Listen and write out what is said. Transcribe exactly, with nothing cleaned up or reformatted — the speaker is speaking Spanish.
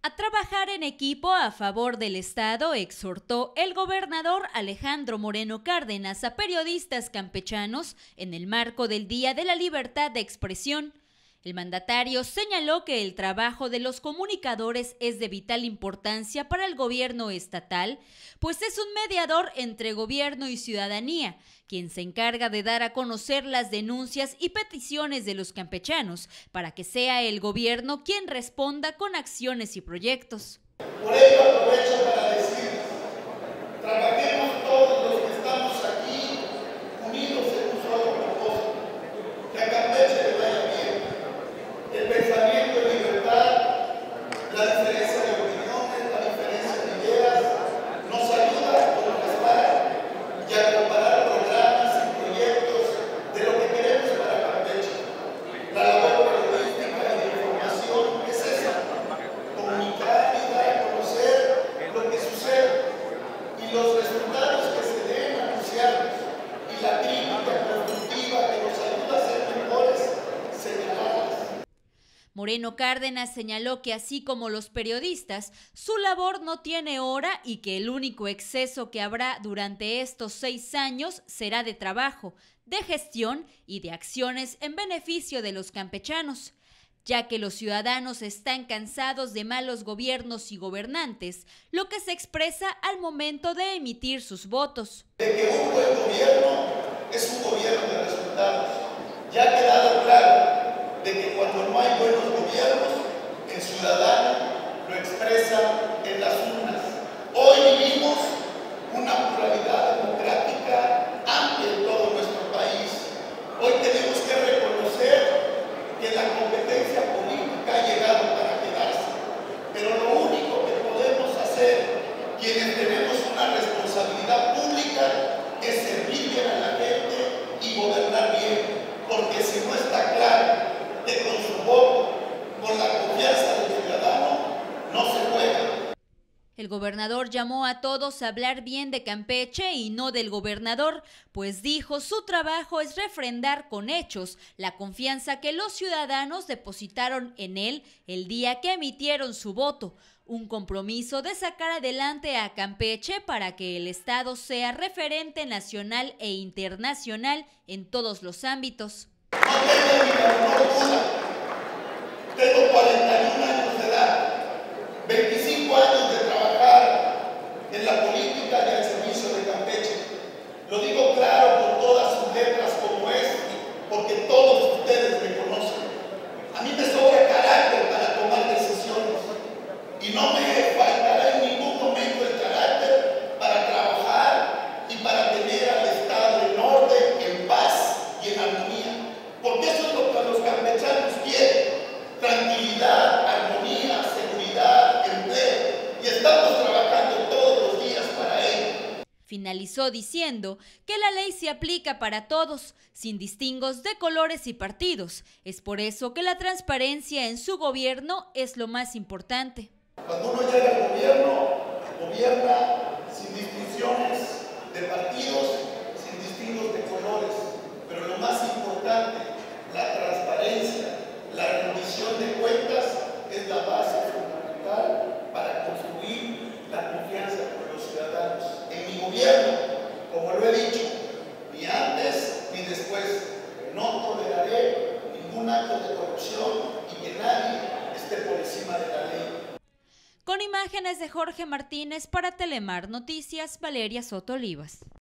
A trabajar en equipo a favor del Estado, exhortó el gobernador Alejandro Moreno Cárdenas a periodistas campechanos en el marco del Día de la Libertad de Expresión. El mandatario señaló que el trabajo de los comunicadores es de vital importancia para el gobierno estatal, pues es un mediador entre gobierno y ciudadanía, quien se encarga de dar a conocer las denuncias y peticiones de los campechanos para que sea el gobierno quien responda con acciones y proyectos. Por ello aprovecho para decir, trabajemos todos los que estamos aquí unidos en un solo propósito, que a Campeche le vaya bien. El pensamiento de libertad, la diferencia de opiniones, la diferencia de ideas, nos ayuda a contrastar y a comparar programas y proyectos de lo que queremos para Campeche. La labor periodística y de información es esa, comunicar y dar a conocer lo que sucede y los resultados que se deben anunciar y la crítica constructiva que nos ayuda a ser mejores, señalarlas. Moreno Cárdenas señaló que así como los periodistas, su labor no tiene hora y que el único exceso que habrá durante estos seis años será de trabajo, de gestión y de acciones en beneficio de los campechanos, ya que los ciudadanos están cansados de malos gobiernos y gobernantes, lo que se expresa al momento de emitir sus votos. De que un buen gobierno es un gobierno de resultados. Ya ha quedado claro de que cuando no hay buenos gobiernos, el ciudadano lo expresa en las urnas. Hoy vivimos una pluralidad democrática amplia en todo nuestro país. Hoy tenemos que reconocer que la competencia política ha llegado para quedarse. Pero lo único que podemos hacer, quienes tenemos una responsabilidad pública, es servir bien a la gente y gobernar bien. Porque si no está claro que con su voto, con la confianza del ciudadano, no se juega. El gobernador llamó a todos a hablar bien de Campeche y no del gobernador, pues dijo su trabajo es refrendar con hechos la confianza que los ciudadanos depositaron en él el día que emitieron su voto, un compromiso de sacar adelante a Campeche para que el Estado sea referente nacional e internacional en todos los ámbitos. No tengo ni la menor duda. Tengo cuarenta y un años de edad, veinticinco años de trabajar en la política y al servicio de Campeche. Lo digo claro con todas sus letras como es, porque todos ustedes me conocen. A mí me sobra carácter para tomar decisiones y no me faltará en ningún momento el carácter para trabajar y para tener al Estado en orden, en paz y en armonía. Porque eso es lo que los campechanos quieren, tranquilidad, armonía, seguridad, empleo, y estamos trabajando todos los días para ello. Finalizó diciendo que la ley se aplica para todos, sin distingos de colores y partidos. Es por eso que la transparencia en su gobierno es lo más importante. Cuando uno llega al gobierno, gobierna sin distinciones de partidos, sin distingos de colores, pero lo más importante, la transparencia, la rendición de cuentas es la base fundamental para construir la confianza con los ciudadanos. En mi gobierno, como lo he dicho, ni antes ni después, no toleraré ningún acto de corrupción y que nadie esté por encima de la ley. Con imágenes de Jorge Martínez para Telemar Noticias, Valeria Soto Olivas.